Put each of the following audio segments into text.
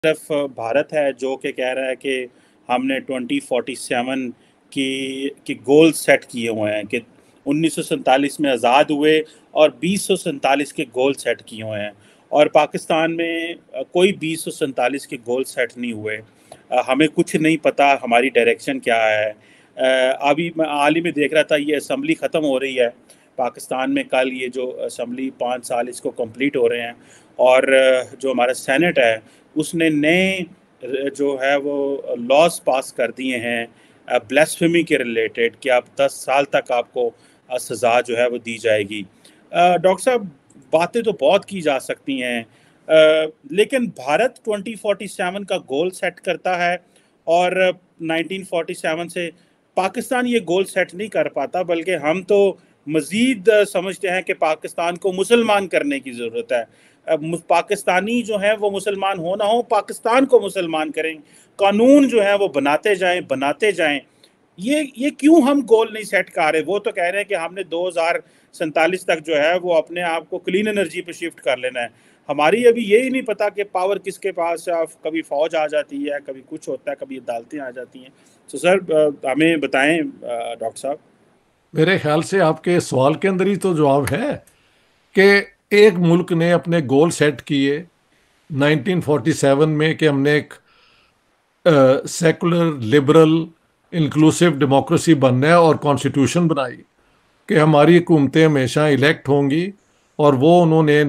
तरफ भारत है जो कि कह रहा है कि हमने 2047 की गोल सेट किए हुए हैं कि 1947 में आज़ाद हुए और 2047 के गोल सेट किए हुए हैं। और पाकिस्तान में कोई 2047 के गोल सेट नहीं हुए। हमें कुछ नहीं पता हमारी डायरेक्शन क्या है। अभी मैं हाल ही में देख रहा था, ये असम्बली ख़त्म हो रही है पाकिस्तान में। कल ये जो असम्बली 5 साल इसको कंप्लीट हो रहे हैं, और जो हमारा सेनेट है उसने नए जो है वो लॉज पास कर दिए हैं ब्lasphemy के रिलेटेड, कि आप 10 साल तक आपको सज़ा जो है वो दी जाएगी। डॉक्टर साहब, बातें तो बहुत की जा सकती हैं, लेकिन भारत 2047 का गोल सेट करता है और 1947 से पाकिस्तान ये गोल सेट नहीं कर पाता, बल्कि हम तो मज़ीद समझते हैं कि पाकिस्तान को मुसलमान करने की ज़रूरत है। पाकिस्तानी जो है वो मुसलमान हो ना हो, पाकिस्तान को मुसलमान करें, कानून जो है वो बनाते जाएं। ये क्यों हम गोल नहीं सेट कर रहे? वो तो कह रहे हैं कि हमने 2047 तक जो है वो अपने आप को क्लीन एनर्जी पे शिफ्ट कर लेना है। हमारी अभी यही नहीं पता कि पावर किसके पास है। कभी फौज आ जाती है, कभी कुछ होता है, कभी अदालतें आ जाती हैं। तो सर हमें बताएं डॉक्टर साहब। मेरे ख्याल से आपके सवाल के अंदर ही तो जवाब है कि एक मुल्क ने अपने गोल सेट किए 1947 में कि हमने एक सेकुलर लिबरल इंक्लूसिव डेमोक्रेसी बनना है और कॉन्स्टिट्यूशन बनाई कि हमारी हुकूमतें हमेशा इलेक्ट होंगी। और वो उन्होंने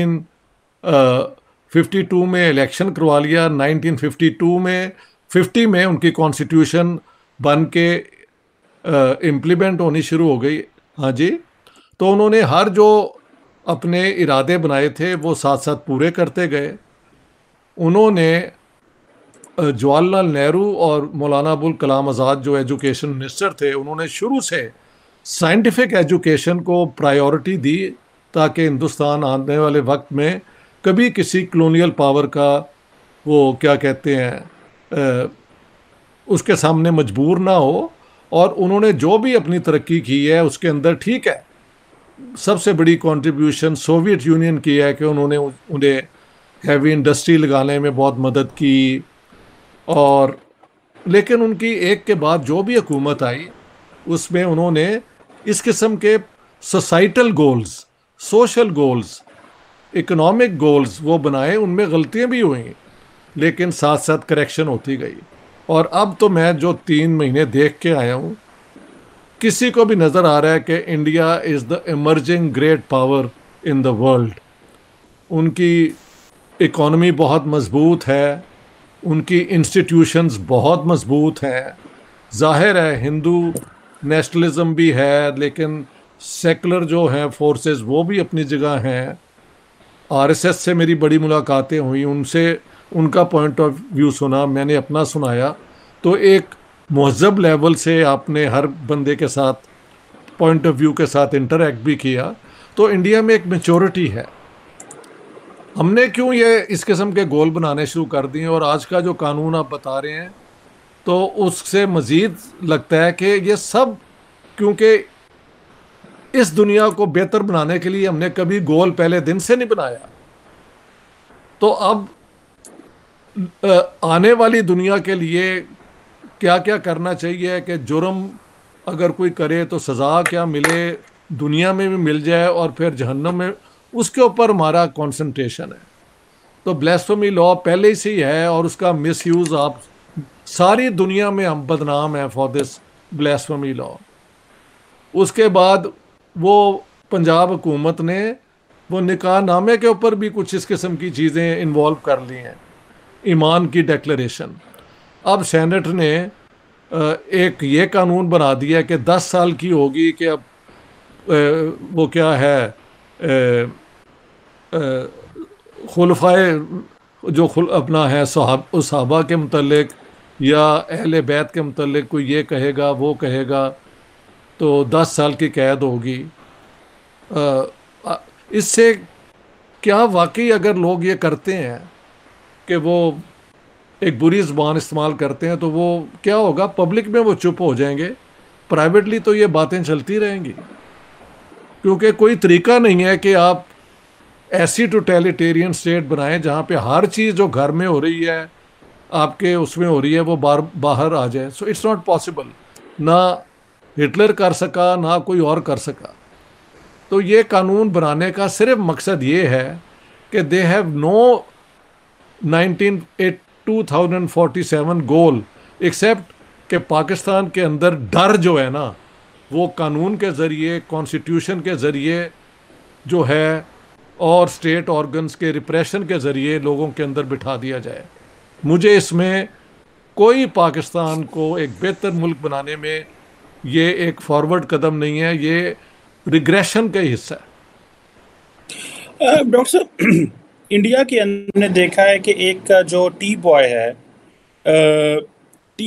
1952 में इलेक्शन करवा लिया। 1952 में 50 में उनकी कॉन्स्टिट्यूशन बन के इम्प्लीमेंट होनी शुरू हो गई। हाँ जी। तो उन्होंने हर जो अपने इरादे बनाए थे वो साथ साथ पूरे करते गए। उन्होंने जवाहरलाल नेहरू और मौलाना अबुल कलाम आज़ाद जो एजुकेशन मिनिस्टर थे, उन्होंने शुरू से साइंटिफिक एजुकेशन को प्रायोरिटी दी ताकि हिंदुस्तान आने वाले वक्त में कभी किसी कॉलोनियल पावर का वो क्या कहते हैं उसके सामने मजबूर ना हो। और उन्होंने जो भी अपनी तरक्की की है उसके अंदर ठीक है, सबसे बड़ी कंट्रीब्यूशन सोवियत यूनियन की है कि उन्होंने उन्हें हैवी इंडस्ट्री लगाने में बहुत मदद की। और लेकिन उनकी एक के बाद जो भी हुकूमत आई उसमें उन्होंने इस किस्म के societal goals, social goals, economic goals वो बनाए। उनमें गलतियां भी हुई लेकिन साथ साथ करेक्शन होती गई। और अब तो मैं जो 3 महीने देख के आया हूँ, किसी को भी नज़र आ रहा है कि India is the emerging great power in the world. उनकी इकॉनमी बहुत मजबूत है, उनकी इंस्टीट्यूशंस बहुत मजबूत हैं। जाहिर है हिंदू नेशनलिज्म भी है, लेकिन सेकुलर जो हैं फोर्सेस वो भी अपनी जगह हैं। आरएसएस से मेरी बड़ी मुलाकातें हुई, उनसे उनका पॉइंट ऑफ व्यू सुना, मैंने अपना सुनाया। तो एक महज़ब लेवल से आपने हर बंदे के साथ पॉइंट ऑफ व्यू के साथ इंटरेक्ट भी किया। तो इंडिया में एक मेच्योरिटी है। हमने क्यों ये इस किस्म के गोल बनाने शुरू कर दिए। और आज का जो कानून आप बता रहे हैं तो उससे मज़ीद लगता है कि ये सब क्योंकि इस दुनिया को बेहतर बनाने के लिए हमने कभी गोल पहले दिन से नहीं बनाया। तो अब आने वाली दुनिया के लिए क्या क्या करना चाहिए कि जुर्म अगर कोई करे तो सज़ा क्या मिले, दुनिया में भी मिल जाए और फिर जहन्नम में, उसके ऊपर हमारा कंसंट्रेशन है। तो ब्लास्फेमी लॉ पहले ही से ही है और उसका मिसयूज़ आप सारी दुनिया में हम बदनाम हैं फॉर दिस ब्लास्फेमी लॉ। उसके बाद वो पंजाब हुकूमत ने वो निकाह नामे के ऊपर भी कुछ इस किस्म की चीज़ें इन्वॉल्व कर ली हैं, ईमान की डिक्लेरेशन। अब सेनेट ने एक ये कानून बना दिया कि 10 साल की होगी कि अब वो क्या है खुलफाए जो अपना है सहाबा के मुतल्लिक या अहले बैत के मुतल्लिक कोई ये कहेगा वो कहेगा तो 10 साल की कैद होगी। इससे क्या वाकई अगर लोग ये करते हैं कि वो एक बुरी ज़बान इस्तेमाल करते हैं तो वो क्या होगा, पब्लिक में वो चुप हो जाएंगे, प्राइवेटली तो ये बातें चलती रहेंगी। क्योंकि कोई तरीका नहीं है कि आप ऐसी टोटलिटेरियन स्टेट बनाएं जहाँ पे हर चीज़ जो घर में हो रही है आपके उसमें हो रही है वो बाहर आ जाए। So it's not possible. ना हिटलर कर सका, ना कोई और कर सका। तो ये कानून बनाने का सिर्फ मकसद ये है कि they have no 2047 goal except कि पाकिस्तान के अंदर डर जो है ना वो कानून के ज़रिए, कॉन्स्टिट्यूशन के ज़रिए जो है और स्टेट ऑर्गन्स के रिप्रेशन के ज़रिए लोगों के अंदर बिठा दिया जाए। मुझे इसमें कोई पाकिस्तान को एक बेहतर मुल्क बनाने में ये एक फॉरवर्ड कदम नहीं है, ये रिग्रेशन का हिस्सा है। डॉक्टर साहब, इंडिया के अंदर ने देखा है कि एक जो टी बॉय है, टी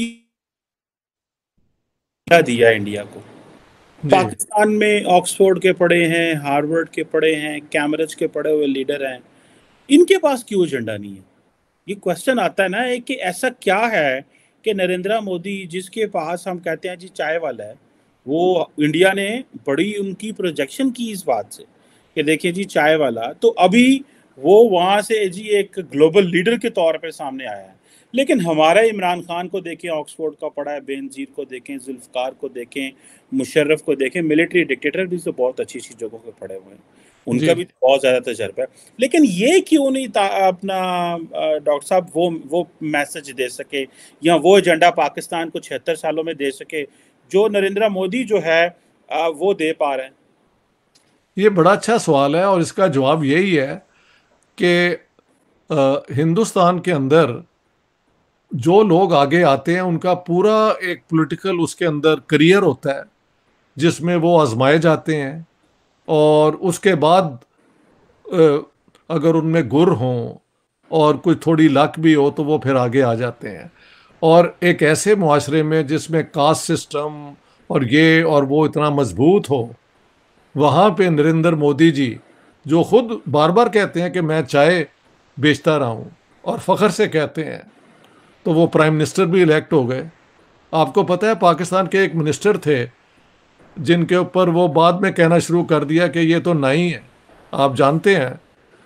दिया इंडिया को। पाकिस्तान में ऑक्सफोर्ड के पढ़े हैं, हार्वर्ड के पढ़े हैं, कैम्ब्रिज के पढ़े हुए लीडर हैं, इनके पास क्यों एजेंडा नहीं है? ये क्वेश्चन आता है ना कि ऐसा क्या है कि नरेंद्र मोदी जिसके पास हम कहते हैं जी चाय वाला है, वो इंडिया ने बड़ी उनकी प्रोजेक्शन की इस बात से कि देखिए जी चाय वाला, तो अभी वो वहाँ से जी एक ग्लोबल लीडर के तौर पे सामने आया है। लेकिन हमारा इमरान खान को देखें, ऑक्सफोर्ड का पढ़ा है, बेनजीर को देखें, जुल्फकार को देखें, मुशर्रफ को देखें, मिलिट्री डिक्टेटर भी तो बहुत अच्छी अच्छी जगहों पे पढ़े हुए हैं, उनका भी तो बहुत ज़्यादा तजर्बा है। लेकिन ये क्यों नहीं अपना डॉक्टर साहब वो मैसेज दे सके या वो एजेंडा पाकिस्तान को 76 सालों में दे सके जो नरेंद्र मोदी जो है वो दे पा रहे हैं? ये बड़ा अच्छा सवाल है और इसका जवाब यही है कि हिंदुस्तान के अंदर जो लोग आगे आते हैं उनका पूरा एक पॉलिटिकल उसके अंदर करियर होता है जिसमें वो आजमाए जाते हैं और उसके बाद अगर उनमें गुर हों और कोई थोड़ी लक भी हो तो वो फिर आगे आ जाते हैं। और एक ऐसे मुआशरे में जिसमें कास्ट सिस्टम और ये और वो इतना मजबूत हो, वहाँ पे नरेंद्र मोदी जी जो खुद बार बार कहते हैं कि मैं चाय बेचता रहा हूँ और फ़ख्र से कहते हैं, तो वो प्राइम मिनिस्टर भी इलेक्ट हो गए। आपको पता है पाकिस्तान के एक मिनिस्टर थे जिनके ऊपर वो बाद में कहना शुरू कर दिया कि ये तो नहीं है। आप जानते हैं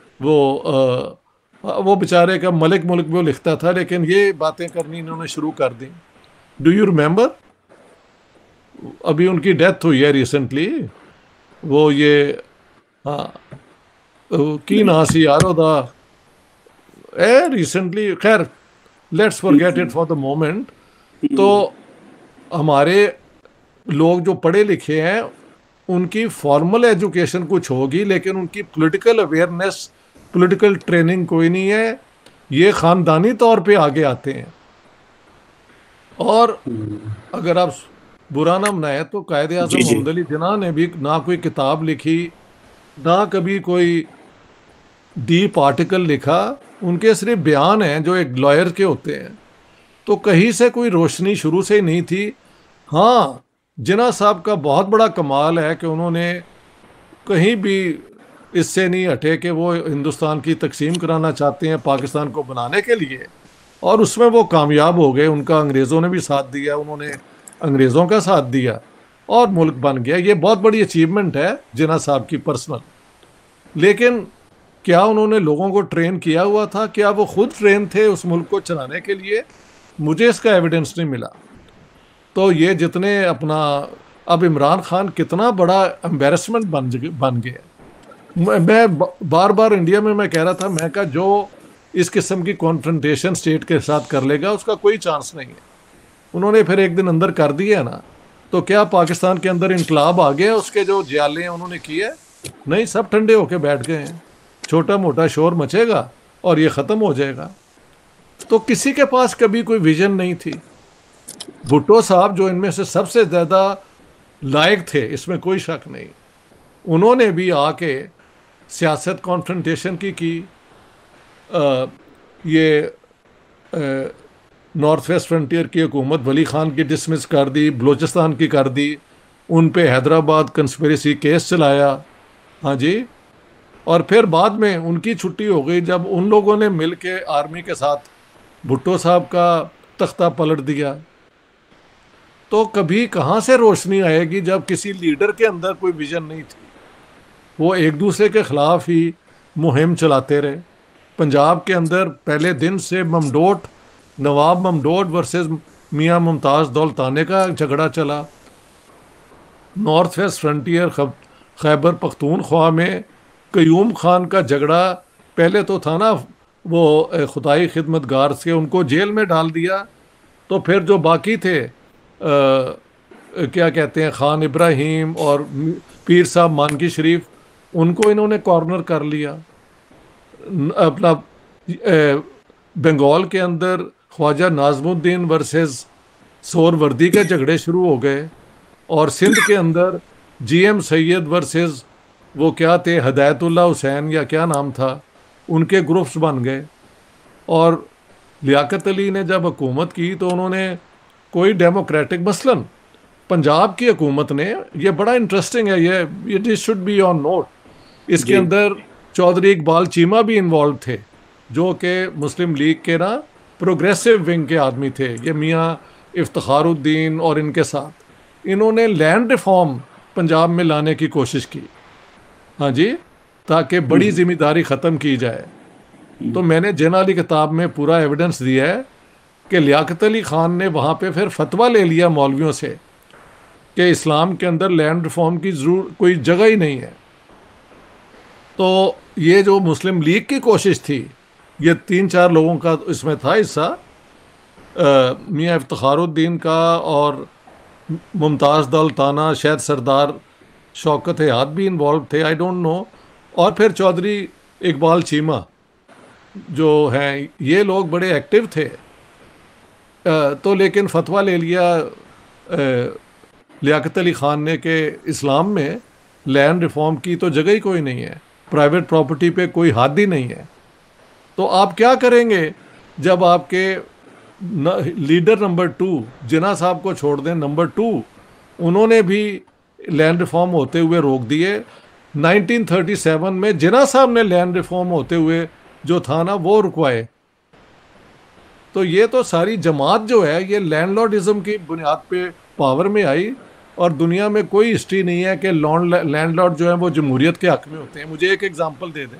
वो बेचारे का मलिक मुल्क वो लिखता था, लेकिन ये बातें करनी इन्होंने शुरू कर दी। Do you remember? अभी उनकी डेथ हुई है रिसेंटली। वो ये हाँ की ना सी यार ओदा रिसेंटली, खैर let's forget it for the moment. तो हमारे लोग जो पढ़े लिखे हैं उनकी फॉर्मल एजुकेशन कुछ होगी लेकिन उनकी पॉलिटिकल अवेयरनेस, पॉलिटिकल ट्रेनिंग कोई नहीं है। ये ख़ानदानी तौर पे आगे आते हैं। और अगर आप बुरा ना मनाए तो कायदे आज़म मोहम्मद अली जिन्ना ने भी ना कोई किताब लिखी, ना कभी कोई डीप आर्टिकल लिखा, उनके सिर्फ बयान हैं जो एक लॉयर के होते हैं। तो कहीं से कोई रोशनी शुरू से ही नहीं थी। हाँ, जिन्ना साहब का बहुत बड़ा कमाल है कि उन्होंने कहीं भी इससे नहीं हटे कि वो हिंदुस्तान की तकसीम कराना चाहते हैं पाकिस्तान को बनाने के लिए, और उसमें वो कामयाब हो गए। उनका अंग्रेज़ों ने भी साथ दिया, उन्होंने अंग्रेज़ों का साथ दिया और मुल्क बन गया। ये बहुत बड़ी अचीवमेंट है जिन्ना साहब की पर्सनल। लेकिन क्या उन्होंने लोगों को ट्रेन किया हुआ था? क्या वो खुद ट्रेन थे उस मुल्क को चलाने के लिए? मुझे इसका एविडेंस नहीं मिला। तो ये जितने अपना अब इमरान खान कितना बड़ा एम्बेरसमेंट बन गया। मैं बार बार इंडिया में मैं कह रहा था, मैं कहा जो इस किस्म की कॉन्फ्रंटेशन स्टेट के साथ कर लेगा उसका कोई चांस नहीं है। उन्होंने फिर एक दिन अंदर कर दिया ना, तो क्या पाकिस्तान के अंदर इनकलाब आ गया? उसके जो जियाले हैं उन्होंने किए? नहीं, सब ठंडे होके बैठ गए हैं। छोटा मोटा शोर मचेगा और ये ख़त्म हो जाएगा। तो किसी के पास कभी कोई विजन नहीं थी। भुट्टो साहब जो इनमें से सबसे ज़्यादा लायक थे, इसमें कोई शक नहीं, उन्होंने भी आके सियासत कॉन्फ्रंटेशन की ये नॉर्थ वेस्ट फ्रंटियर की हुकूमत वली ख़ान की डिसमिस कर दी, बलूचिस्तान की कर दी, उन पे हैदराबाद कंस्पिरेसी केस चलाया। हाँ जी। और फिर बाद में उनकी छुट्टी हो गई जब उन लोगों ने मिल के आर्मी के साथ भुट्टो साहब का तख्ता पलट दिया। तो कभी कहाँ से रोशनी आएगी जब किसी लीडर के अंदर कोई विजन नहीं थी? वो एक दूसरे के ख़िलाफ़ ही मुहिम चलाते रहे। पंजाब के अंदर पहले दिन से ममडोट, नवाब ममडोट वर्सेस मियां मुमताज़ दौलताने का झगड़ा चला। North West Frontier Khyber Pakhtunkhwa में कयूम खान का झगड़ा पहले तो था ना, वो खुदाई खिदमतगार से उनको जेल में डाल दिया। तो फिर जो बाकी थे क्या कहते हैं, खान इब्राहिम और पीर साहब मानकी शरीफ, उनको इन्होंने कॉर्नर कर लिया। अपना बंगाल के अंदर ख्वाजा नाजमुद्दीन वर्सेस सोहरवर्दी के झगड़े शुरू हो गए। और सिंध के अंदर जीएम सैयद वर्सेस वो क्या थे, हदायतुल्लाह हुसैन या क्या नाम था, उनके ग्रुप्स बन गए। और लियाकत अली ने जब हुकूमत की तो उन्होंने कोई डेमोक्रेटिक, मसलन पंजाब की हुकूमत ने, ये बड़ा इंटरेस्टिंग है, ये this should be on note, इसके जी अंदर चौधरी इकबाल चीमा भी इन्वॉल्व थे, जो कि मुस्लिम लीग के ना प्रोग्रेसिव विंग के आदमी थे। ये मियाँ इफ्तिखारुद्दीन और इनके साथ इन्होंने लैंड रिफॉर्म पंजाब में लाने की कोशिश की। हाँ जी, ताकि बड़ी जिम्मेदारी ख़त्म की जाए। तो मैंने जिना वाली किताब में पूरा एविडेंस दिया है कि लियाकत अली ख़ान ने वहाँ पे फिर फतवा ले लिया मौलवियों से कि इस्लाम के अंदर लैंड रिफॉर्म की जरूर कोई जगह ही नहीं है। तो ये जो मुस्लिम लीग की कोशिश थी, ये 3-4 लोगों का इसमें था हिस्सा, मियाँ इफ्तिखारुद्दीन का और मुमताज़ दौलताना, शायद सरदार शौकत हयात भी इन्वॉल्व थे, आई डोंट नो। और फिर चौधरी इकबाल चीमा जो हैं, ये लोग बड़े एक्टिव थे। तो लेकिन फतवा ले लिया लियाकत अली ख़ान ने कि इस्लाम में लैंड रिफॉर्म की तो जगह ही कोई नहीं है, प्राइवेट प्रॉपर्टी पे कोई हाथ ही नहीं है। तो आप क्या करेंगे जब आपके लीडर नंबर 2 जिना साहब को छोड़ दें, नंबर 2 उन्होंने भी लैंड रिफॉर्म होते हुए रोक दिए। 1937 में जिना साहब ने लैंड रिफॉर्म होते हुए जो था ना वो रुकवाए। तो ये तो सारी जमात जो है ये लैंडलॉर्डिज्म की बुनियाद पे पावर में आई। और दुनिया में कोई हिस्ट्री नहीं है कि लैंडलॉर्ड जो है वो जमहूरियत के हक में होते हैं। मुझे एक एग्जांपल दे दें,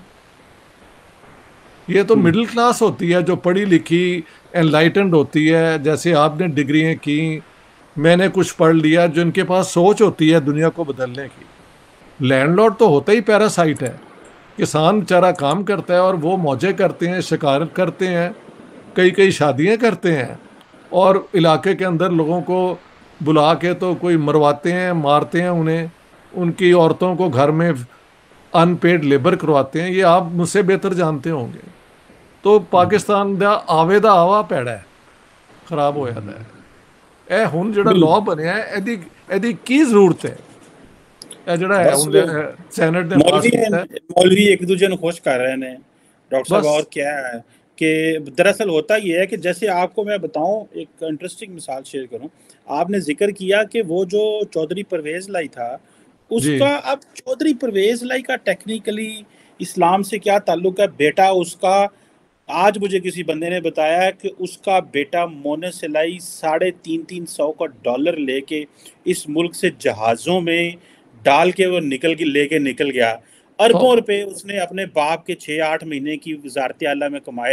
ये तो मिडिल क्लास होती है जो पढ़ी लिखी एनलाइटेंड होती है, जैसे आपने डिग्रियां की, मैंने कुछ पढ़ लिया, जो इनके पास सोच होती है दुनिया को बदलने की। लैंडलॉर्ड तो होता ही पैरासाइट है। किसान बेचारा काम करता है और वो मौजें करते हैं, शिकार करते हैं, कई कई शादियां करते हैं, और इलाके के अंदर लोगों को बुला के तो कोई मरवाते हैं, मारते हैं उन्हें, उनकी औरतों को घर में अनपेड लेबर करवाते हैं। ये आप मुझसे बेहतर जानते होंगे। तो पाकिस्तान ਦਾ ਆਵੇ ਦਾ ਆਵਾ ਪੈੜਾ ਹੈ, ਖਰਾਬ ਹੋਇਆ ਦਾ ਹੈ। ਇਹ ਹੁਣ ਜਿਹੜਾ ਲਾਅ ਬਣਿਆ ਹੈ, ਇਹਦੀ ਕੀ ਜ਼ਰੂਰਤ ਹੈ? ਇਹ ਜਿਹੜਾ ਹੈ बस ਹੁਣ ਸੈਨੇਟ ने पास मौलवी ਕੀਤਾ है, मौलवी एक दूसरे को खुश कर रहे हैं डॉक्टर साहब। बस। और क्या है कि दरअसल होता ये है कि जैसे आपको मैं बताऊं, एक इंटरेस्टिंग मिसाल शेयर करूं। आपने जिक्र किया कि वो जो चौधरी परवेज लाई था जी उसका, अब चौधरी परवेज लाई का टेक्निकली इस्लाम से क्या ताल्लुक है? बेटा उसका, आज मुझे किसी बंदे ने बताया कि उसका बेटा मोनेसिलाई 350 का डॉलर लेके इस मुल्क से जहाज़ों में डाल के वो लेके निकल गया। अरबों रुपए उसने अपने बाप के 6-8 महीने की वजारत आला में कमाए।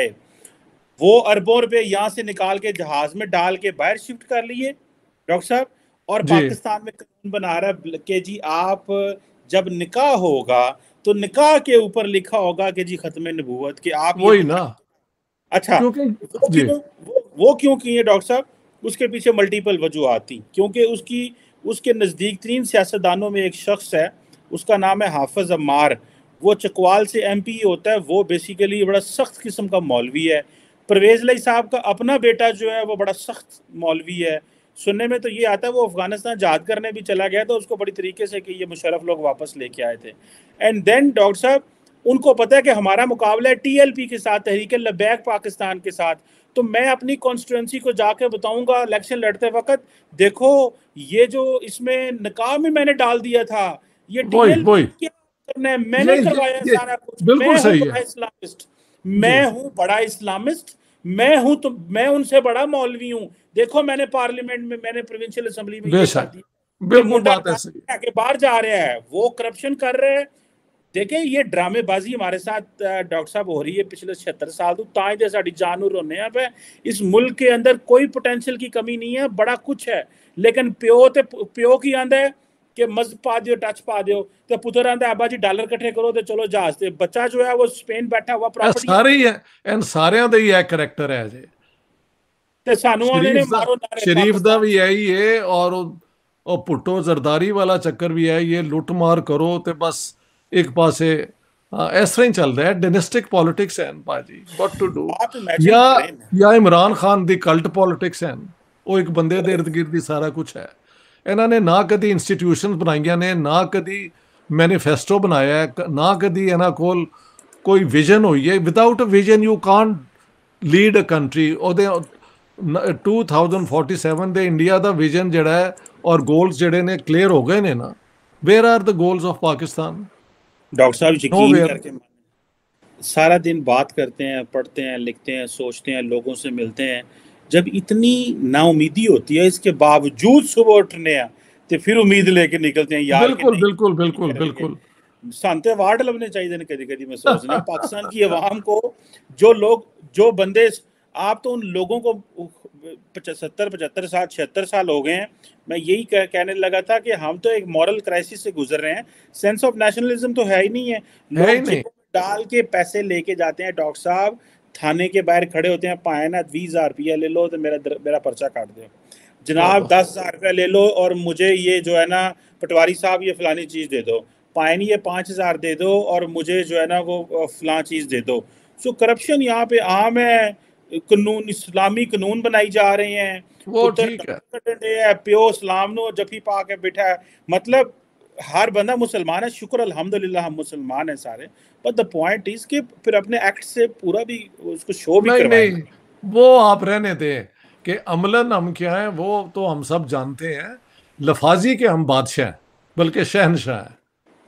वो अरबों रुपए यहाँ से निकाल के जहाज में डाल के बाहर शिफ्ट कर लिए डॉक्टर साहब। और जी पाकिस्तान में कानून बना रहा है कि जी आप जब निकाह होगा तो निकाह के ऊपर लिखा होगा कि जी खत्म नबूवत कि आप ये वही ना, अच्छा। क्योंकि वो जी क्यों वो क्यों किए डॉक्टर साहब? उसके पीछे मल्टीपल वजूहात थी। क्योंकि उसके नज़दीक तरीन सियासतदानों में एक शख्स है, उसका नाम है हाफिज अम्मार। वो चकवाल से MP होता है। वो बेसिकली बड़ा सख्त किस्म का मौलवी है। परवेज लाई साहब का अपना बेटा जो है वो बड़ा सख्त मौलवी है। सुनने में तो ये आता है वो अफगानिस्तान जहाद करने भी चला गया, तो उसको बड़ी तरीके से कि ये मुशर्रफ लोग वापस लेके आए थे। एंड देन डॉक्टर साहब उनको पता है कि हमारा मुकाबला है TLP के साथ, तहरीक लबैक पाकिस्तान के साथ। तो मैं अपनी कॉन्स्टिट्यूंसी को जाके बताऊंगा इलेक्शन लड़ते वक्त, देखो ये जो इसमें निकाह में मैंने डाल दिया था, ये वही TLP वही क्या करना है, मैंने करवाया ये सारा कुछ। बिल्कुल मैं हूँ सही बड़ा है। इस्लामिस्ट, जी मैं हूँ बड़ा इस्लामिस्ट, मैं हूँ, तो मैं उनसे बड़ा मौलवी हूँ। देखो मैंने पार्लियामेंट में, मैंने प्रोविंशियल असेंबली में ये कर बेशक, दिया। ये बिल्कुल मुंडा बात ऐसी है। के बाहर जा रहा है, वो करप्शन कर रहे हैं। देखें ये ड्रामेबाजी हमारे साथ डॉक्टर साहब हो रही है पिछले 76 साल तो ताए दे साड़ी जान रोने पे। इस मुल्क के अंदर कोई पोटेंशियल की कमी नहीं है, बड़ा कुछ है, लेकिन प्यो की आंदा है कि मज़ पा दियो, टच पा दियो, तो पुत्र आंदा अब्बा जी डॉलर इकट्ठे करो तो चलो जहाज से। बच्चा जो है वो स्पेन बैठा हुआ प्रॉपर्टी सारे ही है, इन सारिਆਂ ਦਾ ਹੀ ਇਹ ਕਰੈਕਟਰ ਹੈ ਜੇ। ਤੇ ਸਾਨੂੰ ਆਉਂਦੇ ਨੇ ਮਾਰੋ ਨਾਰੇ ਸ਼ਰੀਫ ਦਾ ਪਾਕਿस्तान ਵੀ ਇਹੀ ਹੈ, ਔਰ ਉਹ ਭੁੱਟੋ ਜ਼ਰਦਾਰੀ ਵਾਲਾ ਚੱਕਰ ਵੀ ਹੈ, ਇਹ ਲੁੱਟ ਮਾਰ ਕਰੋ ਤੇ ਬਸ ਇੱਕ ਪਾਸੇ ਇਸ ਤਰ੍ਹਾਂ ਹੀ ਚੱਲਦਾ ਹੈ। ਡਾਇਨੈਸਟਿਕ ਪੋਲਿਟਿਕਸ ਹੈ ਭਾਜੀ, ਵਾਟ ਟੂ ਡੂ। आप इमेजिन करें ਜਾਂ ਇਮਰਾਨ ਖਾਨ ਦੀ ਕਲਟ ਪੋਲਿਟਿਕਸ ਹੈ, ਉਹ ਇੱਕ ਬੰਦੇ ਦੇ ਇਰਦ ਗਿਰਦ ਹੀ ਸਾਰਾ ਕੁਝ ਹੈ। ਇਹਨਾਂ ਨੇ ਨਾ ਕਦੀ ਇੰਸਟੀਟਿਊਸ਼ਨਸ ਬਣਾਈਆਂ ਨੇ, ਨਾ ਕਦੀ ਮੈਨੀਫੈਸਟੋ ਬਣਾਇਆ ਹੈ, ਨਾ ਕਦੀ ਇਹਨਾਂ ਕੋਲ ਕੋਈ ਵਿਜ਼ਨ ਹੋਈ ਹੈ। Without a vision you can't lead a country. ਉਹਦੇ 2047 ਦੇ ਇੰਡੀਆ ਦਾ ਵਿਜ਼ਨ ਜਿਹੜਾ ਹੈ ਔਰ ਗੋਲਸ ਜਿਹੜੇ ਨੇ ਕਲੀਅਰ ਹੋ ਗਏ ਨੇ ਨਾ। Where are the goals of Pakistan? Doctor साहब यकीन करके सारा दिन बात करते हैं, पढ़ते हैं, लिखते हैं, सोचते हैं, लोगों से मिलते हैं, जब इतनी नाउमीदी होती है इसके बावजूद सुबह उठने हैं तो फिर उम्मीद लेके निकलते हैं यार। बिल्कुल बिल्कुल बिल्कुल बिल्कुल सांते वार्ड लबने चाहिए कभी कभी। मैं सोच रहा पाकिस्तान की अवाम को जो लोग जो बंदे, आप तो उन लोगों को 70 75 साल 76 साल हो गए हैं। मैं यही कहने लगा था कि हम तो एक मॉरल क्राइसिस से गुजर रहे हैं। सेंस ऑफ नेशनलिज्म तो है ही नहीं है। लोग डाल के पैसे लेके जाते हैं डॉक्टर साहब, थाने के बाहर खड़े होते हैं, पाए ना 20,000 रुपया ले लो तो मेरा पर्चा काट दो जनाब, 10,000 रुपया ले लो और मुझे ये जो है ना पटवारी साहब ये फलानी चीज़ दे दो, पाए नहीं ये 5,000 दे दो और मुझे जो है ना वो फलां चीज़ दे दो। सो करप्शन यहाँ पे आम है। कानून इस्लामी कानून बनाई जा रहे हैं, वो ठीक है, प्यो इस्लाम नो जफी पा के बैठा है। मतलब हर बंदा मुसलमान है, शुक्र अल्हम्दुलिल्लाह हम मुसलमान हैं सारे, बट द पॉइंट इज कि फिर अपने एक्ट से पूरा भी उसको शो भी करवाएं। नहीं, वो आप रहने दें कि अमलन हम क्या है वो तो हम सब जानते हैं। लफाजी के हम बादशाह हैं, बल्कि शहनशाह हैं।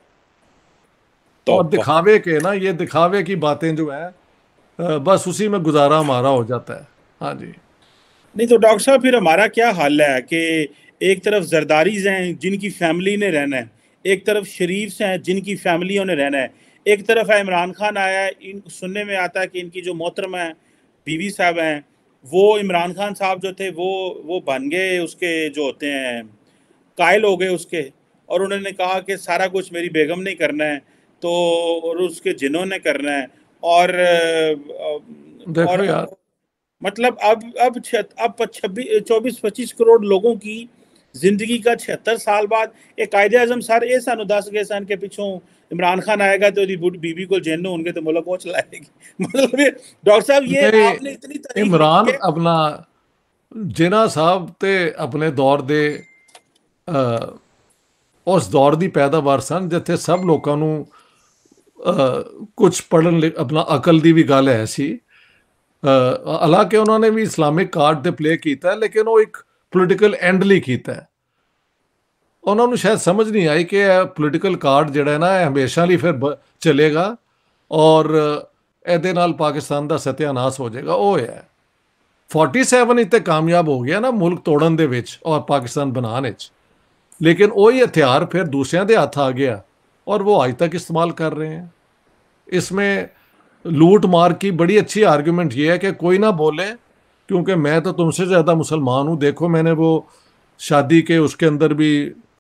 तो और दिखावे के ना, ये दिखावे की बातें जो है बस उसी में गुजारा हमारा हो जाता है। हाँ जी। नहीं तो डॉक्टर साहब फिर हमारा क्या हाल है कि एक तरफ जरदारीज हैं जिनकी फैमिली ने रहना है, एक तरफ शरीफ्स हैं जिनकी फैमिलियों ने रहना है, एक तरफ है इमरान खान आया है। इन सुनने में आता है कि इनकी जो मोहतरम है बीवी साहब हैं वो इमरान खान साहब जो थे वो बन गए उसके जो होते हैं कायल हो गए उसके, और उन्होंने कहा कि सारा कुछ मेरी बेगम ने करना है तो और उसके जिन्हों ने करना है। और देखो यार, मतलब अब 24-25 करोड़ लोगों की जिंदगी का 76 साल बाद एक कायदे आजम सर ये सानू दस गए सन के पिछों इमरान खान आएगा तो बीबी को जेनो उनके तो मुल्क वो चलाएगी। मतलब डॉक्टर साहब ये आपने इतनी इमरान अपना जिना साहब ते अपने दौर दे उस दौर दी पैदावार सन जिथे सब लोगों नू कुछ पढ़न अपना अकल दी भी गल है सी। हालांकि उन्होंने भी इस्लामिक कार्ड ते प्ले किया लेकिन वो एक पोलिटिकल एंड ਲਈ ਕੀਤਾ ਹੈ। ਉਹਨਾਂ ਨੂੰ शायद समझ नहीं आई कि पोलिटिकल कार्ड ਜਿਹੜਾ ਹੈ ਨਾ ਹਮੇਸ਼ਾ ਲਈ ਫਿਰ ਚੱਲੇਗਾ ਔਰ ਇਹਦੇ ਨਾਲ ਪਾਕਿਸਤਾਨ ਦਾ ਸਤਿਆਨਾਸ਼ ਹੋ ਜਾਏਗਾ। ਉਹ ਹੈ 47 ਇੱਥੇ ਕਾਮਯਾਬ ਹੋ ਗਿਆ ਨਾ ਮੁਲਕ ਤੋੜਨ ਦੇ ਵਿੱਚ ਔਰ ਪਾਕਿस्तान बनाने ਵਿੱਚ, लेकिन वही हथियार फिर दूसरों के हाथ आ गया और वो आज तक इस्तेमाल कर रहे हैं। इसमें लूट मार की बड़ी अच्छी आर्गुमेंट ये है कि कोई ना बोले क्योंकि मैं तो तुमसे ज़्यादा मुसलमान हूँ। देखो मैंने वो शादी के उसके अंदर भी